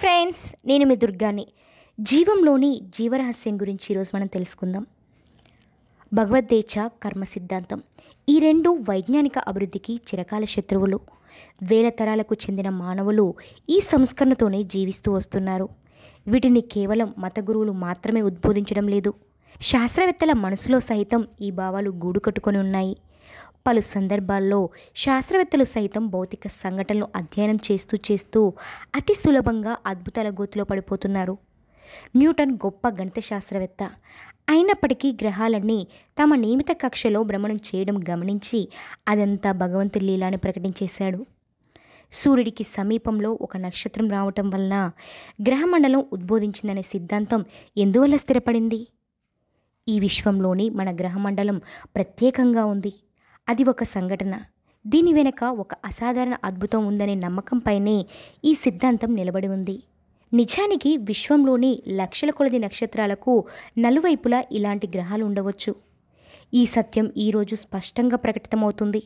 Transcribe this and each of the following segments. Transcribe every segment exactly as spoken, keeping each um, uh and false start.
Friends, నేను మీ దుర్గాని. జీవంలోని జీవరహస్యం గురించి ఈరోజు మనం తెలుసుకుందాం. భగవద్గీత, కర్మ సిద్ధాంతం ఈ రెండు వైజ్ఞానిక అభివృద్ధికి చిరకాల శత్రువులు. వేల తరాలకు చెందిన మానవులు ఈ సంస్కరణతోనే జీవిస్తూ వస్తున్నారు. వీటిని కేవలం మత గురువులు మాత్రమే ఉద్బోధించడం లేదు. శాస్త్రవేత్తల మనసులో సైతం ఈ భావాలు గూడు కట్టుకొని ఉన్నాయి. పలు సందర్భాల్లో శాస్త్రవేత్తలు సైతం భౌతిక సంఘటనలు అధ్యయనం చేస్తూ చేస్తూ అతి సులభంగా అద్భుతాల గోతిలో పడిపోతున్నారు. న్యూటన్ గొప్ప గణిత శాస్త్రవేత్త అయినప్పటికీ గ్రహాలన్నీ తమ నియమిత కక్షలో భ్రమణం చేయడం గమనించి అదంతా భగవంతుడి లీల అని ప్రకటించేశాడు. సూర్యుడికి సమీపంలో ఒక నక్షత్రం రావటం వలన గ్రహమండలం ఉద్బోధించిందనే సిద్ధాంతం ఎందువల్ల స్థిరపడింది? ఈ విశ్వంలోని మన గ్రహమండలం ప్రత్యేకంగా ఉంది. అది ఒక సంఘటన. దీని వెనుక ఒక అసాధారణ అద్భుతం ఉందనే నమ్మకంపైనే ఈ సిద్ధాంతం నిలబడి ఉంది. నిజానికి విశ్వంలోని లక్షల కొలది నక్షత్రాలకు నలువైపులా ఇలాంటి గ్రహాలు ఉండవచ్చు. ఈ సత్యం ఈరోజు స్పష్టంగా ప్రకటితమవుతుంది.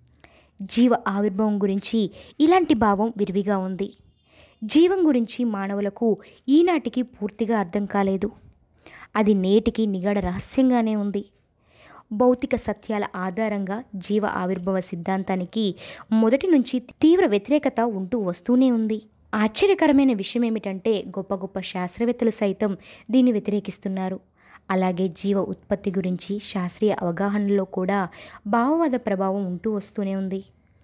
జీవ ఆవిర్భావం గురించి ఇలాంటి భావం విరివిగా ఉంది. జీవం గురించి మానవులకు ఈనాటికి పూర్తిగా అర్థం కాలేదు. అది నేటికి నిగడ రహస్యంగానే ఉంది. భౌతిక సత్యాల ఆధారంగా జీవ ఆవిర్భావ సిద్ధాంతానికి మొదటి నుంచి తీవ్ర వ్యతిరేకత ఉంటూ వస్తూనే ఉంది. ఆశ్చర్యకరమైన విషయం ఏమిటంటే గొప్ప గొప్ప శాస్త్రవేత్తలు సైతం దీన్ని వ్యతిరేకిస్తున్నారు. అలాగే జీవ ఉత్పత్తి గురించి శాస్త్రీయ అవగాహనలో కూడా భావవాద ప్రభావం ఉంటూ వస్తూనే ఉంది.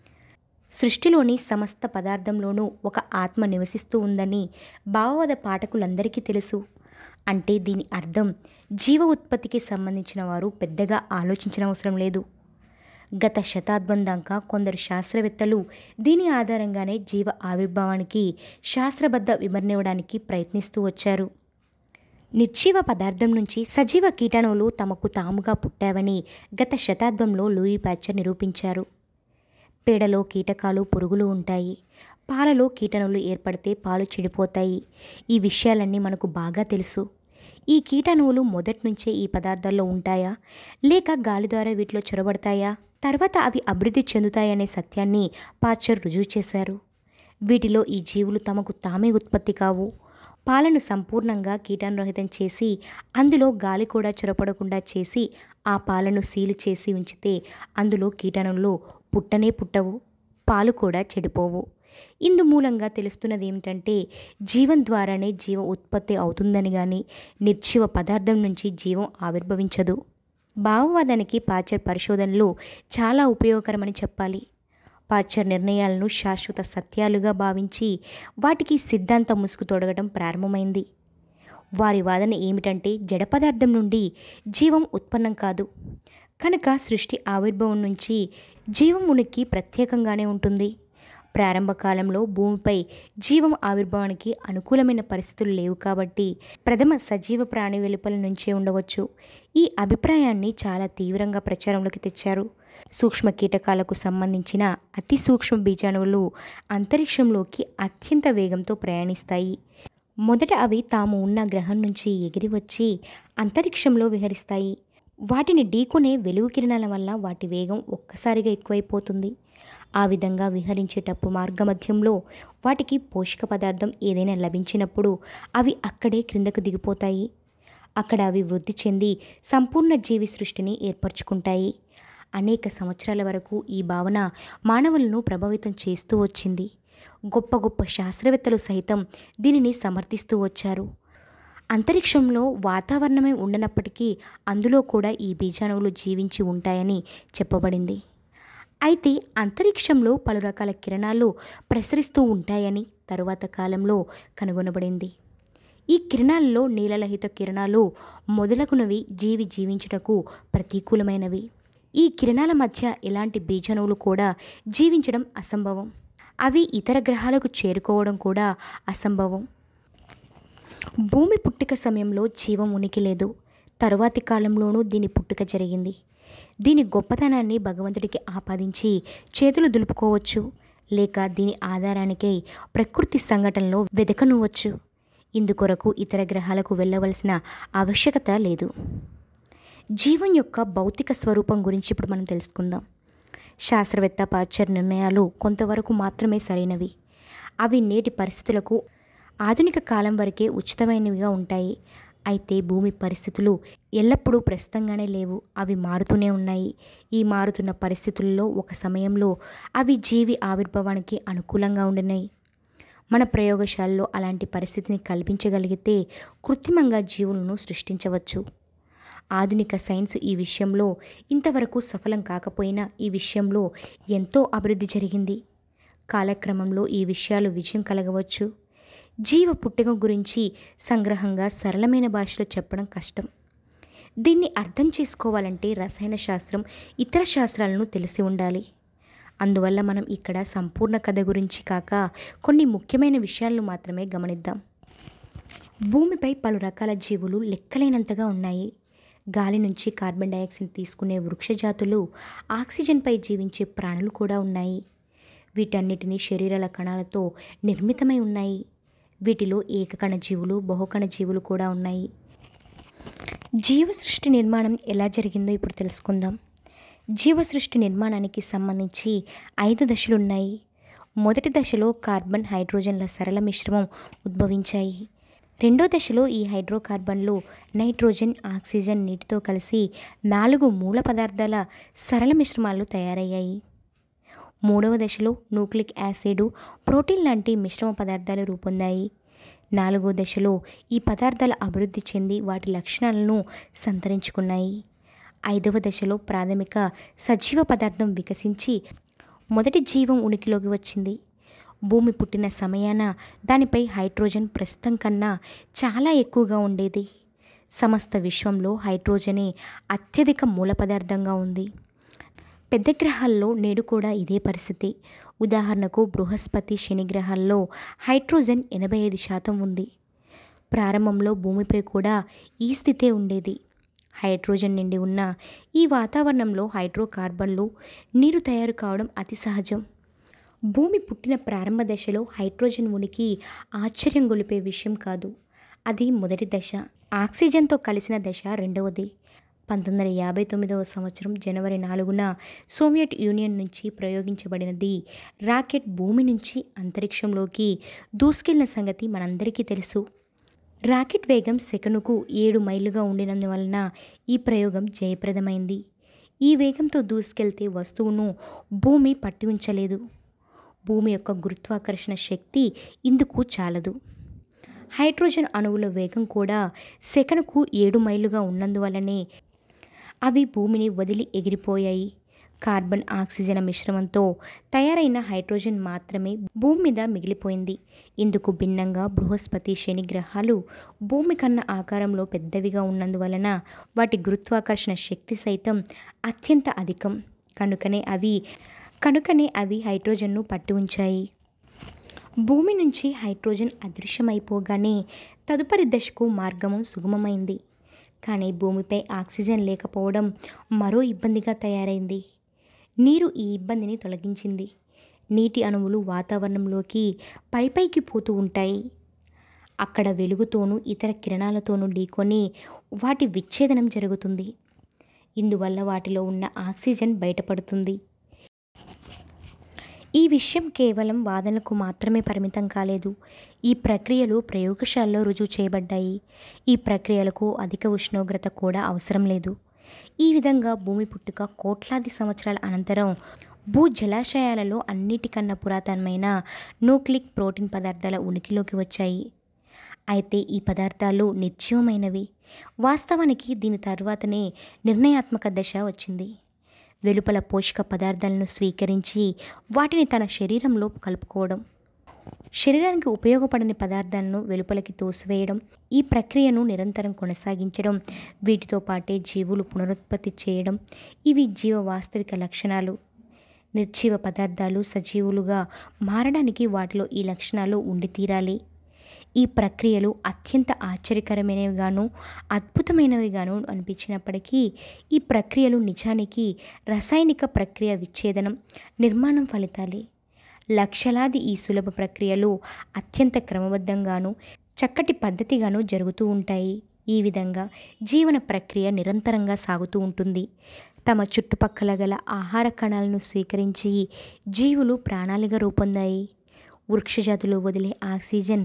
సృష్టిలోని సమస్త పదార్థంలోనూ ఒక ఆత్మ నివసిస్తూ ఉందని భావవాద పాఠకులందరికీ తెలుసు. అంటే దీని అర్థం జీవ ఉత్పత్తికి సంబంధించిన వారు పెద్దగా ఆలోచించిన అవసరం లేదు. గత శతాబ్దం దాకా కొందరు శాస్త్రవేత్తలు దీని ఆధారంగానే జీవ ఆవిర్భావానికి శాస్త్రబద్ధ వివరణ ఇవ్వడానికి ప్రయత్నిస్తూ వచ్చారు. నిర్జీవ పదార్థం నుంచి సజీవ కీటాణువులు తమకు తాముగా పుట్టావని గత శతాబ్దంలో లూయి ప్యాచర్ నిరూపించారు. పేడలో కీటకాలు, పురుగులు ఉంటాయి. పాలలో కీటాణువులు ఏర్పడితే పాలు చెడిపోతాయి. ఈ విషయాలన్నీ మనకు బాగా తెలుసు. ఈ కీటాణువులు మొదటి నుంచే ఈ పదార్థాల్లో ఉంటాయా, లేక గాలి ద్వారా వీటిలో చొరబడతాయా, తర్వాత అవి అభివృద్ధి చెందుతాయనే సత్యాన్ని పాచర్ రుజువు చేశారు. వీటిలో ఈ జీవులు తమకు తామే ఉత్పత్తి కావు. పాలను సంపూర్ణంగా కీటాణురహితం చేసి అందులో గాలి కూడా చొరపడకుండా చేసి ఆ పాలను సీలు చేసి ఉంచితే అందులో కీటాణువులు పుట్టనే పుట్టవు, పాలు కూడా చెడిపోవు. ఇందు మూలంగా తెలుస్తున్నది ఏమిటంటే జీవం ద్వారానే జీవం ఉత్పత్తి అవుతుందని కానీ నిర్జీవ పదార్థం నుంచి జీవం ఆవిర్భవించదు. భావవాదానికి పాచర్ పరిశోధనలు చాలా ఉపయోగకరమని చెప్పాలి. పాచర్ నిర్ణయాలను శాశ్వత సత్యాలుగా భావించి వాటికి సిద్ధాంత ముసుగు తొడగడం ప్రారంభమైంది. వారి వాదన ఏమిటంటే జడ పదార్థం నుండి జీవం ఉత్పన్నం కాదు కనుక సృష్టి ఆవిర్భావం నుంచి జీవం ఉనికి ప్రత్యేకంగానే ఉంటుంది. ప్రారంభ కాలంలో భూమిపై జీవం ఆవిర్భావానికి అనుకూలమైన పరిస్థితులు లేవు కాబట్టి ప్రథమ సజీవ ప్రాణి వెలుపల నుంచే ఉండవచ్చు. ఈ అభిప్రాయాన్ని చాలా తీవ్రంగా ప్రచారంలోకి తెచ్చారు. సూక్ష్మ కీటకాలకు సంబంధించిన అతి సూక్ష్మ బీజాణువులు అంతరిక్షంలోకి అత్యంత వేగంతో ప్రయాణిస్తాయి. మొదట అవి తాము ఉన్న గ్రహం నుంచి ఎగిరి వచ్చి అంతరిక్షంలో విహరిస్తాయి. వాటిని ఢీకొనే వెలుగు కిరణాల వల్ల వాటి వేగం ఒక్కసారిగా ఎక్కువైపోతుంది. ఆ విధంగా విహరించేటప్పుడు మార్గమధ్యంలో వాటికి పోషక పదార్థం ఏదైనా లభించినప్పుడు అవి అక్కడే క్రిందకు దిగిపోతాయి. అక్కడ అవి వృద్ధి చెంది సంపూర్ణ జీవి సృష్టిని ఏర్పరచుకుంటాయి. అనేక సంవత్సరాల వరకు ఈ భావన మానవులను ప్రభావితం చేస్తూ వచ్చింది. గొప్ప గొప్ప శాస్త్రవేత్తలు సైతం దీనిని సమర్థిస్తూ వచ్చారు. అంతరిక్షంలో వాతావరణమే ఉండనప్పటికీ అందులో కూడా ఈ బీజాణువులు జీవించి ఉంటాయని చెప్పబడింది. అయితే అంతరిక్షంలో పలు రకాల కిరణాలు ప్రసరిస్తూ ఉంటాయని తరువాత కాలంలో కనుగొనబడింది. ఈ కిరణాలలో నీలలోహిత కిరణాలు మొదలగునవి జీవి జీవించుటకు ప్రతికూలమైనవి. ఈ కిరణాల మధ్య ఎలాంటి బీజాణువులు కూడా జీవించడం అసంభవం. అవి ఇతర గ్రహాలకు చేరుకోవడం కూడా అసంభవం. భూమి పుట్టుక సమయంలో జీవం ఉనికి లేదు. తరువాతి కాలంలోనూ దీని పుట్టుక జరిగింది. దీని గొప్పతనాన్ని భగవంతుడికి ఆపాదించి చేతులు దులుపుకోవచ్చు, లేక దీని ఆధారానికై ప్రకృతి సంఘటనలో వెదకనువచ్చు. ఇందుకొరకు ఇతర గ్రహాలకు వెళ్ళవలసిన ఆవశ్యకత లేదు. జీవం యొక్క భౌతిక స్వరూపం గురించి ఇప్పుడు మనం తెలుసుకుందాం. శాస్త్రవేత్త పాచర్ నిర్ణయాలు కొంతవరకు మాత్రమే సరైనవి. అవి నేటి పరిస్థితులకు ఆధునిక కాలం వరకే ఉచితమైనవిగా ఉంటాయి. అయితే భూమి పరిస్థితులు ఎల్లప్పుడూ ప్రస్తుతంగానే లేవు. అవి మారుతూనే ఉన్నాయి. ఈ మారుతున్న పరిస్థితుల్లో ఒక సమయంలో అవి జీవి ఆవిర్భావానికి అనుకూలంగా ఉండినాయి. మన ప్రయోగశాలలో అలాంటి పరిస్థితిని కల్పించగలిగితే కృత్రిమంగా జీవులను సృష్టించవచ్చు. ఆధునిక సైన్స్ ఈ విషయంలో ఇంతవరకు సఫలం కాకపోయినా ఈ విషయంలో ఎంతో అభివృద్ధి జరిగింది. కాలక్రమంలో ఈ విషయాలు విజయం కలగవచ్చు. జీవ పుట్టుక గురించి సంగ్రహంగా సరళమైన భాషలో చెప్పడం కష్టం. దీన్ని అర్థం చేసుకోవాలంటే రసాయన శాస్త్రం, ఇతర శాస్త్రాలను తెలిసి ఉండాలి. అందువల్ల మనం ఇక్కడ సంపూర్ణ కథ గురించి కాక కొన్ని ముఖ్యమైన విషయాలను మాత్రమే గమనిద్దాం. భూమిపై పలు రకాల జీవులు లెక్కలేనంతగా ఉన్నాయి. గాలి నుంచి కార్బన్ డయాక్సైడ్ తీసుకునే వృక్షజాతులు, ఆక్సిజన్పై జీవించే ప్రాణులు కూడా ఉన్నాయి. వీటన్నిటినీ శరీరాల కణాలతో నిర్మితమై ఉన్నాయి. వీటిలో ఏకకణ జీవులు, బహుకణ జీవులు కూడా ఉన్నాయి. జీవ సృష్టి నిర్మాణం ఎలా జరిగిందో ఇప్పుడు తెలుసుకుందాం. జీవ సృష్టి నిర్మాణానికి సంబంధించి ఐదు దశలున్నాయి. మొదటి దశలో కార్బన్, హైడ్రోజన్ల సరళ మిశ్రమం ఉద్భవించాయి. రెండో దశలో ఈ హైడ్రోకార్బన్లు నైట్రోజన్, ఆక్సిజన్, నీటితో కలిసి నాలుగు మూల పదార్థాల సరళ మిశ్రమాలు తయారయ్యాయి. మూడవ దశలో న్యూక్లిక్ యాసిడ్, ప్రోటీన్ లాంటి మిశ్రమ పదార్థాలు రూపొందాయి. నాలుగో దశలో ఈ పదార్థాలు అభివృద్ధి చెంది వాటి లక్షణాలను సంతరించుకున్నాయి. ఐదవ దశలో ప్రాథమిక సజీవ పదార్థం వికసించి మొదటి జీవం ఉనికిలోకి వచ్చింది. భూమి పుట్టిన సమయాన దానిపై హైడ్రోజన్ ప్రస్తుతం కన్నా చాలా ఎక్కువగా ఉండేది. సమస్త విశ్వంలో హైడ్రోజనే అత్యధిక మూల పదార్థంగా ఉంది. పెద్ద గ్రహాల్లో నేడు కూడా ఇదే పరిస్థితి. ఉదాహరణకు బృహస్పతి, శని గ్రహాల్లో హైడ్రోజన్ ఎనభై ఐదు శాతం ఉంది. ప్రారంభంలో భూమిపై కూడా ఈ స్థితే ఉండేది. హైడ్రోజన్ నిండి ఉన్న ఈ వాతావరణంలో హైడ్రోకార్బన్లు, నీరు తయారు కావడం అతి సహజం. భూమి పుట్టిన ప్రారంభ దశలో హైడ్రోజన్ ఉనికి ఆశ్చర్యం గొలిపే విషయం కాదు. అది మొదటి దశ. ఆక్సిజన్తో కలిసిన దశ రెండవది. పంతొమ్మిది వందల యాభై తొమ్మిదవ సంవత్సరం జనవరి నాలుగున సోవియట్ యూనియన్ నుంచి ప్రయోగించబడినది రాకెట్ భూమి నుంచి అంతరిక్షంలోకి దూసుకెళ్లిన సంగతి మనందరికీ తెలుసు. రాకెట్ వేగం సెకనుకు ఏడు మైళ్ళుగా ఉండినందువలన ఈ ప్రయోగం జయప్రదమైంది. ఈ వేగంతో దూసుకెళ్తే వస్తువును భూమి పట్టి ఉంచలేదు. భూమి యొక్క గురుత్వాకర్షణ శక్తి ఇందుకు చాలదు. హైడ్రోజన్ అణువుల వేగం కూడా సెకనుకు ఏడు మైళ్ళుగా ఉన్నందువలనే అవి భూమిని వదిలి ఎగిరిపోయాయి. కార్బన్, ఆక్సిజన్ మిశ్రమంతో తయారైన హైడ్రోజన్ మాత్రమే భూమి మీద మిగిలిపోయింది. ఇందుకు భిన్నంగా బృహస్పతి, శని గ్రహాలు భూమి కన్నా ఆకారంలో పెద్దవిగా ఉన్నందువలన వాటి గురుత్వాకర్షణ శక్తి సైతం అత్యంత అధికం. కనుకనే అవి కనుకనే అవి హైడ్రోజన్ను పట్టి ఉంచాయి. భూమి నుంచి హైడ్రోజన్ అదృశ్యమైపోగానే తదుపరి దశకు మార్గము సుగమమైంది. కానీ భూమిపై ఆక్సిజన్ లేకపోవడం మరో ఇబ్బందిగా తయారైంది. నీరు ఈ ఇబ్బందిని తొలగించింది. నీటి అణువులు వాతావరణంలోకి పైపైకి పోతూ ఉంటాయి. అక్కడ వెలుగుతోనూ ఇతర కిరణాలతోనూ ఢీకొని వాటి విచ్ఛేదనం జరుగుతుంది. ఇందువల్ల వాటిలో ఉన్న ఆక్సిజన్ బయటపడుతుంది. ఈ విషయం కేవలం వాదనలకు మాత్రమే పరిమితం కాలేదు. ఈ ప్రక్రియలు ప్రయోగశాలలో రుజువు చేయబడ్డాయి. ఈ ప్రక్రియలకు అధిక ఉష్ణోగ్రత కూడా అవసరం లేదు. ఈ విధంగా భూమి పుట్టుక కోట్లాది సంవత్సరాల అనంతరం భూ జలాశయాలలో అన్నిటికన్నా పురాతనమైన న్యూక్లిక్ ప్రోటీన్ పదార్థాల ఉనికిలోకి వచ్చాయి. అయితే ఈ పదార్థాలు నిర్జీవమైనవి. వాస్తవానికి దీని తర్వాతనే నిర్ణయాత్మక దశ వచ్చింది. వెలుపల పోషక పదార్థాలను స్వీకరించి వాటిని తన శరీరంలో కలుపుకోవడం, శరీరానికి ఉపయోగపడని పదార్థాలను వెలుపలికి తోసివేయడం, ఈ ప్రక్రియను నిరంతరం కొనసాగించడం, వీటితో పాటే జీవులు పునరుత్పత్తి చేయడం, ఇవి జీవ వాస్తవిక లక్షణాలు. నిర్జీవ పదార్థాలు సజీవులుగా మారడానికి వాటిలో ఈ లక్షణాలు ఉండి తీరాలి. ఈ ప్రక్రియలు అత్యంత ఆశ్చర్యకరమైనవిగాను అద్భుతమైనవిగాను అనిపించినప్పటికీ ఈ ప్రక్రియలు నిజానికి రసాయనిక ప్రక్రియ విచ్ఛేదనం, నిర్మాణం ఫలితాలే. లక్షలాది ఈ సులభ ప్రక్రియలు అత్యంత క్రమబద్ధంగాను చక్కటి పద్ధతిగాను జరుగుతూ ఉంటాయి. ఈ విధంగా జీవన ప్రక్రియ నిరంతరంగా సాగుతూ ఉంటుంది. తమ చుట్టుపక్కల గల ఆహార కణాలను స్వీకరించి జీవులు ప్రాణాలుగా రూపొందాయి. వృక్షజాతులు వదిలే ఆక్సిజన్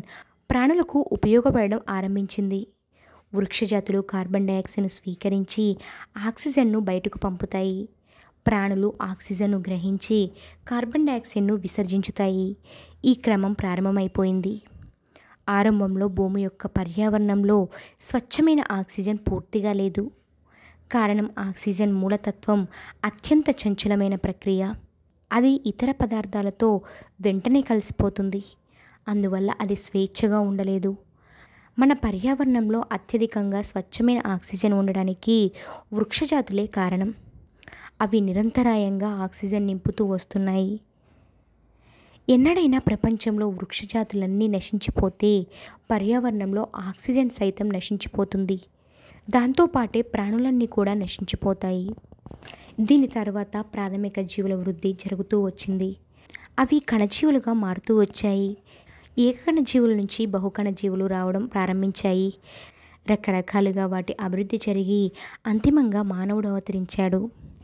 ప్రాణులకు ఉపయోగపడడం ఆరంభించింది. వృక్షజాతులు కార్బన్ డయాక్సైడ్ను స్వీకరించి ఆక్సిజన్ను బయటకు పంపుతాయి. ప్రాణులు ఆక్సిజన్ను గ్రహించి కార్బన్ డయాక్సైడ్ను విసర్జించుతాయి. ఈ క్రమం ప్రారంభమైపోయింది. ఆరంభంలో భూమి యొక్క పర్యావరణంలో స్వచ్ఛమైన ఆక్సిజన్ పూర్తిగా లేదు. కారణం ఆక్సిజన్ మూలతత్వం అత్యంత చంచలమైన ప్రక్రియ. అది ఇతర పదార్థాలతో వెంటనే కలిసిపోతుంది. అందువల్ల అది స్వేచ్ఛగా ఉండలేదు. మన పర్యావరణంలో అత్యధికంగా స్వచ్ఛమైన ఆక్సిజన్ ఉండడానికి వృక్షజాతులే కారణం. అవి నిరంతరాయంగా ఆక్సిజన్ నింపుతూ వస్తున్నాయి. ఎన్నడైనా ప్రపంచంలో వృక్షజాతులన్నీ నశించిపోతే పర్యావరణంలో ఆక్సిజన్ సైతం నశించిపోతుంది. దాంతోపాటే ప్రాణులన్నీ కూడా నశించిపోతాయి. దీని తర్వాత ప్రాథమిక జీవుల వృద్ధి జరుగుతూ వచ్చింది. అవి కణజీవులుగా మారుతూ వచ్చాయి. ఏకకణ జీవుల నుంచి బహుకణ జీవులు రావడం ప్రారంభించాయి. రకరకాలుగా వాటి అభివృద్ధి జరిగి అంతిమంగా మానవుడు అవతరించాడు.